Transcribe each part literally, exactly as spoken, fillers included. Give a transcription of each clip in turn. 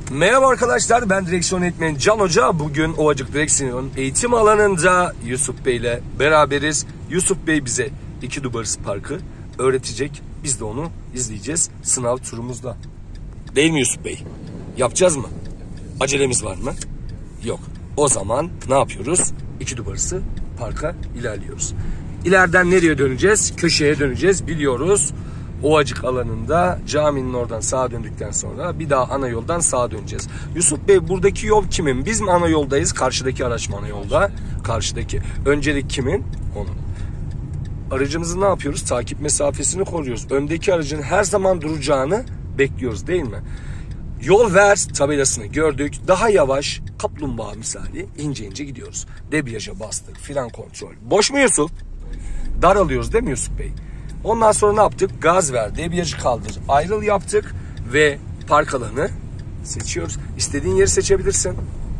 Merhaba arkadaşlar, ben direksiyon eğitmeni Can Hoca. Bugün Ovacık Direksiyon eğitim alanında Yusuf Bey ile beraberiz. Yusuf Bey bize iki Dubarız Parkı öğretecek. Biz de onu izleyeceğiz sınav turumuzda. Değil mi Yusuf Bey? Yapacağız mı? Acelemiz var mı? Yok. O zaman ne yapıyoruz? iki Dubarız Park'a ilerliyoruz. İleriden nereye döneceğiz? Köşeye döneceğiz, biliyoruz. Ovacık alanında caminin oradan sağa döndükten sonra bir daha ana yoldan sağa döneceğiz. Yusuf Bey, buradaki yol kimin? Biz mi ana yoldayız? Karşıdaki araç mı ana yolda? Karşıdaki. Öncelik kimin? Onun. Aracımızı ne yapıyoruz? Takip mesafesini koruyoruz. Öndeki aracın her zaman duracağını bekliyoruz, değil mi? Yol ver tabelasını gördük. Daha yavaş, kaplumbağa misali ince ince gidiyoruz. Debriyaja bastık. Fren kontrol. Boş mu Yusuf? Daralıyoruz değil mi Yusuf Bey? Ondan sonra ne yaptık? Gaz ver, debriyajı kaldır, ayrıl yaptık ve park alanı seçiyoruz. İstediğin yeri seçebilirsin.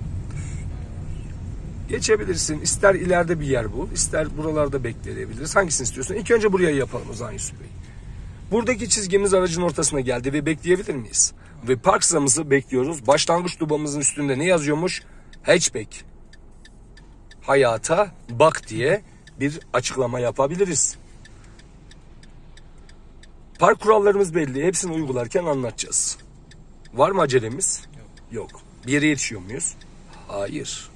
Geçebilirsin. İster ileride bir yer bul, ister buralarda bekleyebiliriz. Hangisini istiyorsun? İlk önce buraya yapalım o zaman Yusuf Bey. Buradaki çizgimiz aracın ortasına geldi ve bekleyebilir miyiz? Ve park sıramızı bekliyoruz. Başlangıç dubamızın üstünde ne yazıyormuş? Hatchback. Hayata bak diye bir açıklama yapabiliriz. Park kurallarımız belli. Hepsini uygularken anlatacağız. Var mı acelemiz? Yok. Yok. Bir yere yetişiyor muyuz? Hayır.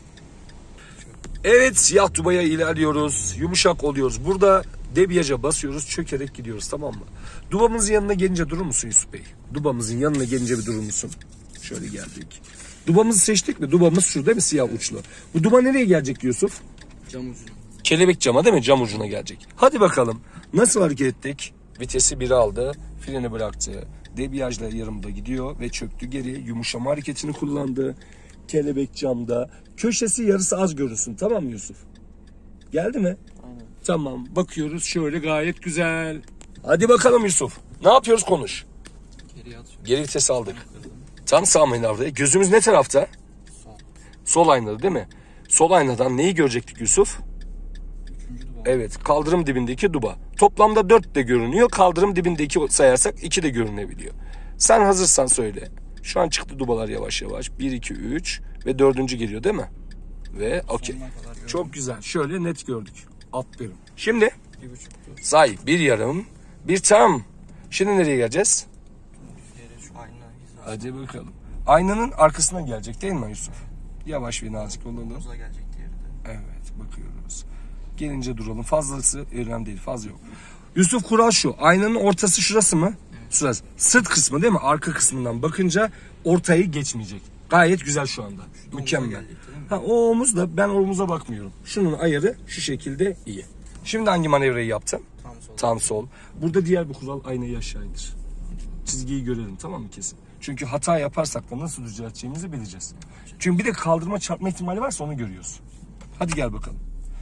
Evet, siyah dubaya ilerliyoruz. Yumuşak oluyoruz. Burada debriyaja basıyoruz. Çökerek gidiyoruz, tamam mı? Dubamızın yanına gelince durur musun Yusuf Bey? Dubamızın yanına gelince bir durur musun? Şöyle geldik. Dubamızı seçtik mi? Dubamız şu değil mi, siyah uçlu? Bu duba nereye gelecek Yusuf? Cam ucuna. Kelebek cama değil mi? Cam ucuna gelecek. Hadi bakalım. Nasıl hareket ettik? Vitesi biri aldı, freni bıraktı. Debriyajla yarımda gidiyor ve çöktü geri. Yumuşama hareketini kullandı. Kelebek camda. Köşesi yarısı az görünsün, tamam mı Yusuf? Geldi mi? Aynen. Tamam, bakıyoruz şöyle, gayet güzel. Hadi bakalım Yusuf. Ne yapıyoruz, konuş. Geri atıyor. Geri vitesi aldık. Tam sağ manevra. Gözümüz ne tarafta? Sol. Sol aynada değil mi? Sol aynadan neyi görecektik Yusuf? Üçüncü duba. Evet, kaldırım dibindeki duba. Toplamda dört de görünüyor. Kaldırım dibindeki sayarsak iki de görünebiliyor. Sen hazırsan söyle. Şu an çıktı dubalar yavaş yavaş. bir, iki, üç ve dördüncü geliyor değil mi? Ve okey. Çok güzel. Şöyle net gördük. Aferin. Şimdi Bir buçuktu. say. Bir yarım, bir tam. Şimdi nereye geleceğiz? Yere şu ayna hizası. Hadi bakalım. Aynanın arkasına gelecek değil mi Yusuf? Yavaş ve nazik olalım. Uza gelecek diğeri de. Evet, bakıyoruz. Gelince duralım. Fazlası önemli değil. Fazla yok. Yusuf, kural şu. Aynanın ortası şurası mı? Evet. Şurası. Sırt kısmı değil mi? Arka kısmından bakınca ortayı geçmeyecek. Gayet güzel şu anda. Şu mükemmel. Ha, o omuz da, ben omuza bakmıyorum. Şunun ayarı şu şekilde iyi. Şimdi hangi manevrayı yaptım? Tam sol. Tam sol. Burada diğer bir kural, aynayı aşağı indir. Çizgiyi görelim, tamam mı, kesin? Çünkü hata yaparsak da nasıl düzelteceğimizi bileceğiz. Çünkü bir de kaldırma çarpma ihtimali varsa onu görüyoruz. Hadi gel bakalım.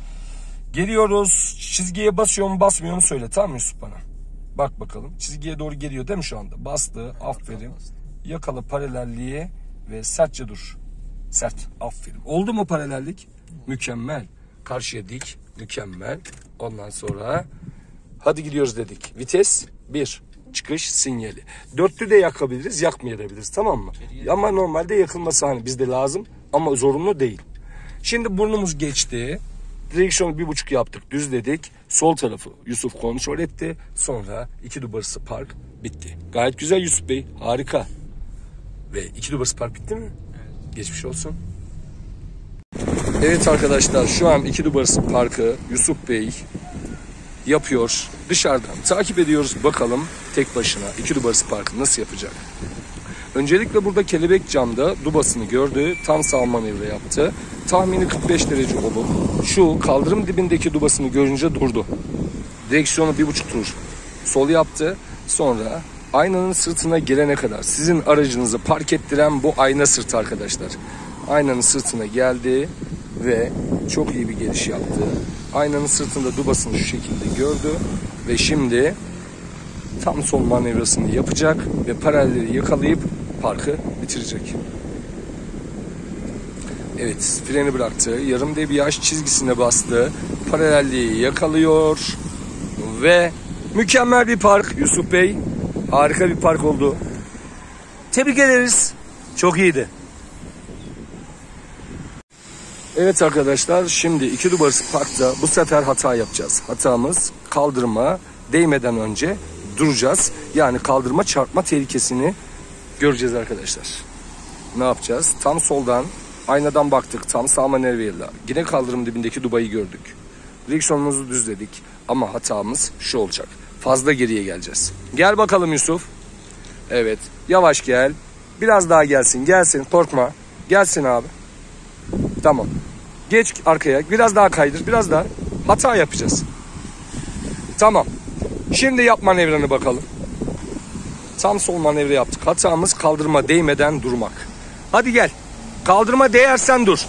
Geliyoruz. Çizgiye basıyor mu basmıyor mu söyle, tamam mı Yusuf bana? Bak bakalım. Çizgiye doğru geliyor değil mi şu anda? Bastı. Aferin. Yakala paralelliği ve sertçe dur. Sert. Aferin. Oldu mu paralellik? Mükemmel. Karşıya dik. Mükemmel. Ondan sonra hadi gidiyoruz dedik. Vites bir. Çıkış sinyali. Dörtlü de yakabiliriz, yakmayabiliriz, tamam mı? Geriye. Ama normalde yakılması hani bizde lazım ama zorunlu değil. Şimdi burnumuz geçti. Direksiyonu bir buçuk yaptık, düzledik. Sol tarafı Yusuf kontrol etti. Sonra iki Dubarız Park bitti. Gayet güzel Yusuf Bey, harika. Ve iki Dubarız Park bitti mi? Evet. Geçmiş olsun. Evet arkadaşlar, şu an iki Dubarız Parkı Yusuf Bey yapıyor. Dışarıdan takip ediyoruz. Bakalım tek başına iki Dubarız Parkı nasıl yapacak? Öncelikle burada kelebek camda dubasını gördü. Tam sağ manevra yaptı. Tahmini kırk beş derece olup şu kaldırım dibindeki dubasını görünce durdu. Direksiyonu bir buçuk tur sol yaptı. Sonra aynanın sırtına gelene kadar, sizin aracınızı park ettiren bu ayna sırtı arkadaşlar. Aynanın sırtına geldi ve çok iyi bir geliş yaptı. Aynanın sırtında dubasını şu şekilde gördü ve şimdi tam sol manevrasını yapacak ve paralelleri yakalayıp parkı bitirecek. Evet, freni bıraktı. Yarım debriyaj çizgisine bastı. Paralelliği yakalıyor ve mükemmel bir park Yusuf Bey. Harika bir park oldu. Tebrik ederiz. Çok iyiydi. Evet arkadaşlar, şimdi iki Dubai Park'ta bu sefer hata yapacağız. Hatamız kaldırıma değmeden önce duracağız. Yani kaldırıma çarpma tehlikesini göreceğiz arkadaşlar. Ne yapacağız? Tam soldan aynadan baktık. Tam sağ manevrayla yine kaldırım dibindeki Dubai'yi gördük. Direksiyonumuzu düzledik. Ama hatamız şu olacak. Fazla geriye geleceğiz. Gel bakalım Yusuf. Evet. Yavaş gel. Biraz daha gelsin. Gelsin. Korkma. Gelsin abi. Tamam. Geç arkaya. Biraz daha kaydır. Biraz daha. Hata yapacağız. Tamam. Şimdi yap manevranı bakalım. Tam sol manevra yaptık. Hatamız kaldırıma değmeden durmak. Hadi gel. Kaldırıma değersen dur.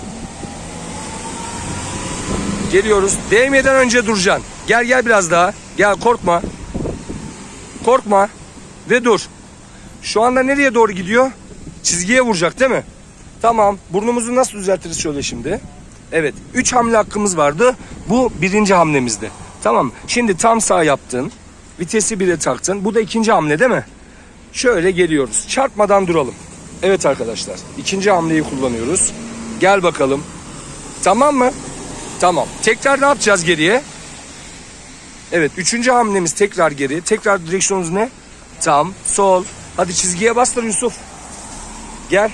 Geliyoruz. Değmeden önce duracaksın. Gel gel biraz daha. Gel, korkma. Korkma. Ve dur. Şu anda nereye doğru gidiyor? Çizgiye vuracak değil mi? Tamam. Burnumuzu nasıl düzeltiriz şöyle şimdi? Evet. Üç hamle hakkımız vardı. Bu birinci hamlemizdi. Tamam. Şimdi tam sağ yaptın. Vitesi bire taktın. Bu da ikinci hamle değil mi? Şöyle geliyoruz. Çarpmadan duralım. Evet arkadaşlar. İkinci hamleyi kullanıyoruz. Gel bakalım. Tamam mı? Tamam. Tekrar ne yapacağız geriye? Evet. Üçüncü hamlemiz tekrar geri. Tekrar direksiyonumuz ne? Tam. Sol. Hadi çizgiye bastır Yusuf. Gel.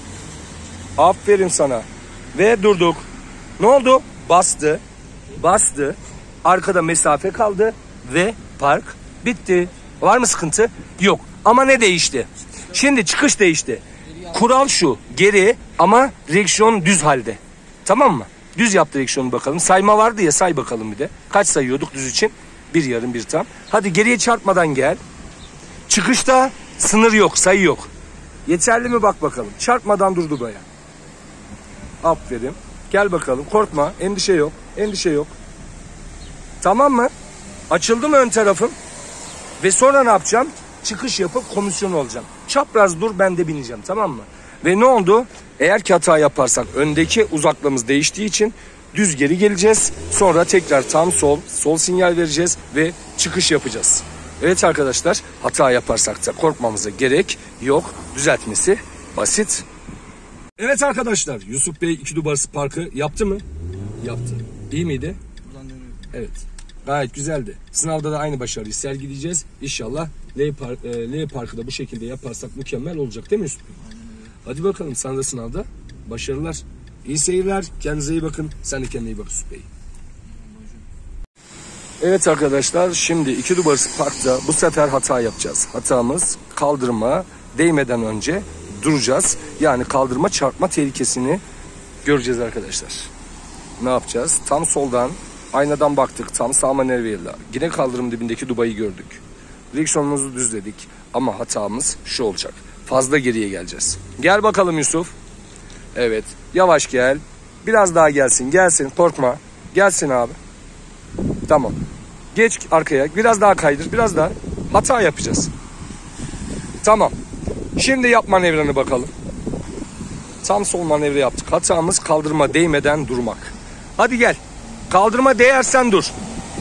Aferin sana. Ve durduk. Ne oldu? Bastı. Bastı. Arkada mesafe kaldı. Ve park bitti. Var mı sıkıntı? Yok. Ama ne değişti? Şimdi çıkış değişti. Kural şu. Geri ama direksiyon düz halde. Tamam mı? Düz yap direksiyonu bakalım. Sayma vardı ya, say bakalım bir de. Kaç sayıyorduk düz için? Bir yarım bir tam. Hadi geriye çarpmadan gel. Çıkışta sınır yok, sayı yok. Yeterli mi bak bakalım. Çarpmadan durdu baya. Aferin. Gel bakalım. Korkma. Endişe yok. Endişe yok. Tamam mı? Açıldı mı ön tarafım? Ve sonra ne yapacağım? Çıkış yapıp komisyon olacağım. Çapraz dur, ben de bineceğim, tamam mı? Ve ne oldu? Eğer ki hata yaparsak öndeki uzaklığımız değiştiği için düz geri geleceğiz. Sonra tekrar tam sol, sol sinyal vereceğiz ve çıkış yapacağız. Evet arkadaşlar, hata yaparsak da korkmamıza gerek yok. Düzeltmesi basit. Evet arkadaşlar, Yusuf Bey iki Dubai Park'ı yaptı mı? Yaptı. İyi miydi? Buradan dönüyor. Evet. Gayet güzeldi. Sınavda da aynı başarıyı sergileyeceğiz. İnşallah L, Park, L Park'ı da bu şekilde yaparsak mükemmel olacak değil mi Yusuf Bey? Hadi bakalım, sana da sınavda başarılar. İyi seyirler. Kendinize iyi bakın. Sen de kendine iyi bak Yusuf Bey. Evet arkadaşlar, şimdi iki Dubai Park'ta bu sefer hata yapacağız. Hatamız kaldırıma değmeden önce duracağız. Yani kaldırıma çarpma tehlikesini göreceğiz arkadaşlar. Ne yapacağız? Tam soldan aynadan baktık. Tam sağ manevrayla yine kaldırım dibindeki Dubai'yi gördük. Direksiyonumuzu düzledik. Ama hatamız şu olacak. Fazla geriye geleceğiz. Gel bakalım Yusuf. Evet. Yavaş gel. Biraz daha gelsin. Gelsin. Korkma. Gelsin abi. Tamam. Geç arkaya. Biraz daha kaydır. Biraz daha. Hata yapacağız. Tamam. Şimdi yap manevranı bakalım. Tam sol manevra yaptık. Hatamız kaldırıma değmeden durmak. Hadi gel. Kaldırıma değersen dur.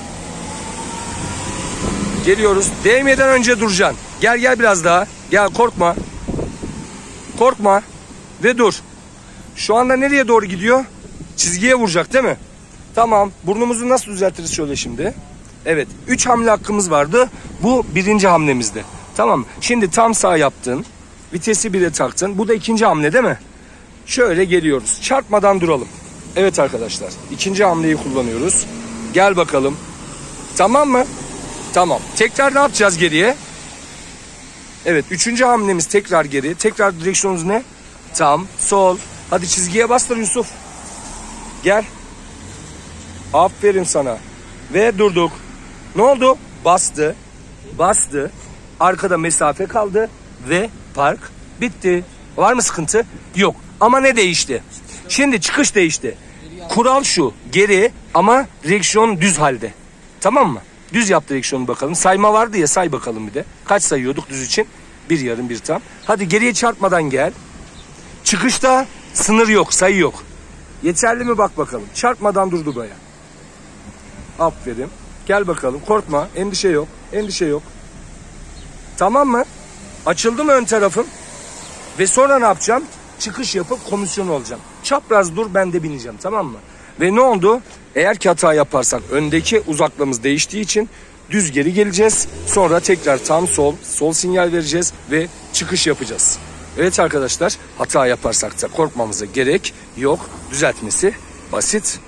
Geliyoruz. Değmeden önce duracaksın. Gel gel biraz daha. Gel, korkma. Korkma. Ve dur. Şu anda nereye doğru gidiyor? Çizgiye vuracak değil mi? Tamam. Burnumuzu nasıl düzeltiriz şöyle şimdi? Evet. Üç hamle hakkımız vardı. Bu birinci hamlemizdi. Tamam. Şimdi tam sağ yaptın. Vitesi bire taktın. Bu da ikinci hamle değil mi? Şöyle geliyoruz. Çarpmadan duralım. Evet arkadaşlar. İkinci hamleyi kullanıyoruz. Gel bakalım. Tamam mı? Tamam. Tekrar ne yapacağız geriye? Evet. Üçüncü hamlemiz tekrar geri. Tekrar direksiyonumuz ne? Tam. Sol. Hadi çizgiye bastır Yusuf. Gel. Aferin sana. Ve durduk. Ne oldu? Bastı. Bastı. Arkada mesafe kaldı. Ve park bitti. Var mı sıkıntı? Yok. Ama ne değişti? Şimdi çıkış değişti. Kural şu. Geri ama direksiyon düz halde. Tamam mı? Düz yap direksiyonu bakalım. Sayma vardı ya, say bakalım bir de. Kaç sayıyorduk düz için? Bir yarım bir tam. Hadi geriye çarpmadan gel. Çıkışta sınır yok, sayı yok. Yeterli mi bak bakalım. Çarpmadan durdu baya. Aferin. Gel bakalım. Korkma. Endişe yok. Endişe yok. Tamam mı? Açıldı mı ön tarafım? Ve sonra ne yapacağım? Çıkış yapıp komisyon olacağım. Çapraz dur, ben de bineceğim, tamam mı? Ve ne oldu? Eğer ki hata yaparsak öndeki uzaklığımız değiştiği için düz geri geleceğiz. Sonra tekrar tam sol, sol sinyal vereceğiz ve çıkış yapacağız. Evet arkadaşlar, hata yaparsak da korkmamıza gerek yok. Düzeltmesi basit.